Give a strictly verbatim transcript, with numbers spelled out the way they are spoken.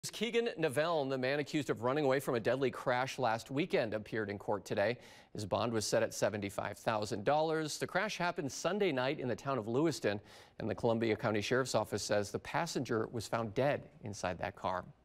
Keegin Neveln, the man accused of running away from a deadly crash last weekend, appeared in court today. His bond was set at seventy-five thousand dollars. The crash happened Sunday night in the town of Lewiston, and the Columbia County Sheriff's Office says the passenger was found dead inside that car.